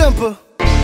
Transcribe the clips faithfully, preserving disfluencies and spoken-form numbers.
temper.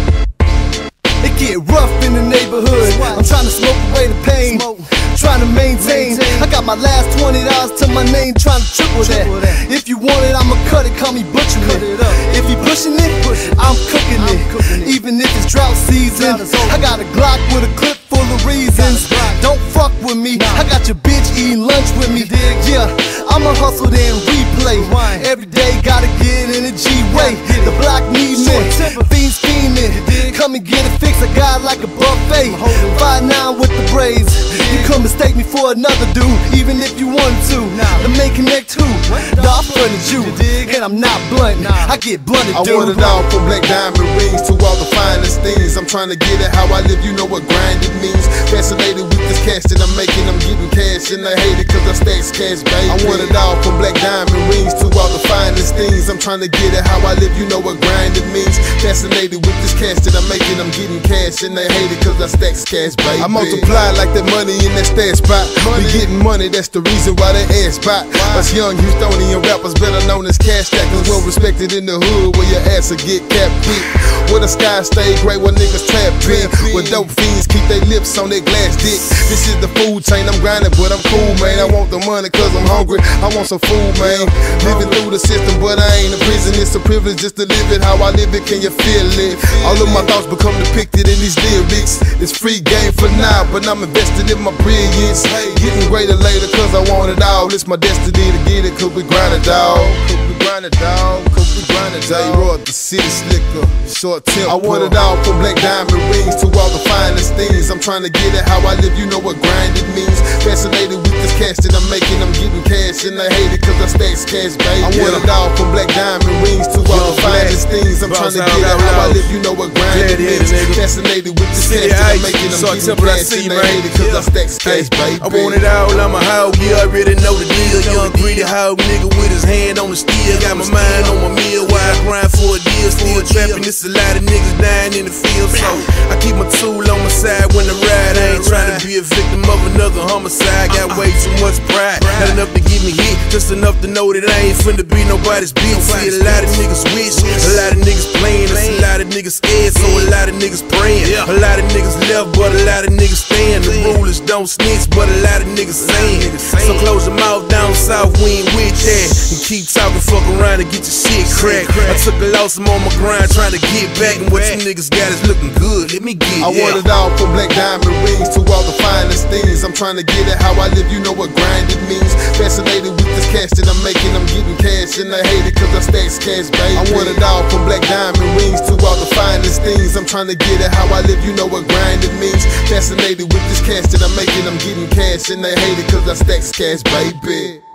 It get rough in the neighborhood. I'm trying to smoke away the pain, trying to maintain. I got my last twenty dollars to my name, trying to triple that. If you want it, I'ma cut it, call me butchering it. If you pushing it, I'm cooking it. Even if it's drought season, I got a Glock with a clip full of reasons. Don't fuck with me, I got your bitch eating lunch with me. Yeah, I'ma hustle then replay. Every day gotta get in a G-way. The block need me, fiends fiendin'. Come and get it fixed, I got like a buffet. Five nine with the braids. You could mistake me for another dude, even if you want to. The main connect who? The I fronted you, and I'm not blunt. I get blunted, dude. I want it all from black diamond rings to all the finest things. I'm trying to get it how I live, you know what grinding means. Fascinated with this cash that I'm making, I'm getting cash, and I hate it cause I stacks cash, baby. I want it all from black diamond rings to all the finest things. I'm trying to get it how I live, you know what grinding means. Fascinated with this cash that I'm making, I'm getting cash, and they hate it cause I stacks cash, baby. I multiply like that money in that stash spot. We getting money, that's the reason why they ass spot. Us young Houstonian rappers better known as cash stackers, well respected in the hood where your ass will get capped big. Where the sky stay gray, where niggas trap big. Where dope fiends keep their lips on their glass dick. This is the food chain, I'm grinding but I'm cool, man. I want the money cause I'm hungry, I want some food, man. Living through the system but I ain't a prison. It's a privilege just to live it how I live it, can you feel it? All of my thoughts become depicted in these lyrics. It's free game for now, but I'm invested in my brilliance. Getting greater later cause I want it all. It's my destiny to get it, cause we grind it, dawg. Cause we grind it, dawg. Cause we grind it, dawg. Roy, the city slicker, short temper. I want it all from black diamond rings to all the finest things. I'm trying to get it how I live, you know what grinding means. Fascinated with this cash that I'm making, I'm getting cash, and I hate it cause I stacks cash, baby. I want it all from black diamond rings to all the finest things. I'm trying to get it how I live, you know what grinding means. Fascinated with this cash that I'm making, I'm getting cash, and I hate it cause I stacks cash, baby. I want it all, I'm a hog, yeah, I already know the deal. Young greedy hog nigga with his hand on the steel. Got my mind on my meal while I grind for a deal. Still trapping, it's a lot of niggas dying in the field. So I keep my tool on my side when I ride. I ain't trying to be a victim of another homicide. Got way too much pride, not enough to get me hit, just enough to know that I ain't finna be nobody's bitch. See a lot of niggas wish, a lot of niggas playing, a lot of niggas scared, so a lot of niggas praying. A lot of niggas left, but a lot of niggas staying. The rulers don't snitch, but a lot of niggas saying. So close your mouth down south, we ain't with that. And keep talking, fuck around and get your shit cracked. I took a loss, I'm on my grind trying to get back, and what you niggas got is looking good, let me get it. I want it all from black diamond rings to all the finest things. I'm trying to get it how I live, you know what grinding means. Fascinated with this cash that I'm making, I'm getting cash, and I hate it cause I stacks cash, baby. I want it all from black diamond rings to all the finest things. I'm trying to get it how I live, you know what grinding means. Fascinated with this cash that I'm making, I'm getting cash, and I hate it cause I stacks cash, baby.